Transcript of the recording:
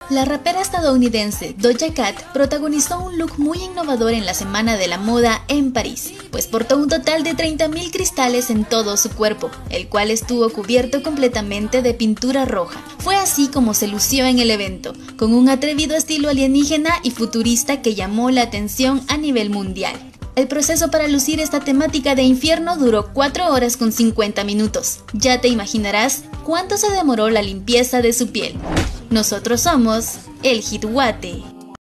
La rapera estadounidense Doja Cat protagonizó un look muy innovador en la Semana de la Moda en París, pues portó un total de 30.000 cristales en todo su cuerpo, el cual estuvo cubierto completamente de pintura roja. Fue así como se lució en el evento, con un atrevido estilo alienígena y futurista que llamó la atención a nivel mundial. El proceso para lucir esta temática de infierno duró 4 horas con 50 minutos. Ya te imaginarás cuánto se demoró la limpieza de su piel. Nosotros somos El Hit Guate.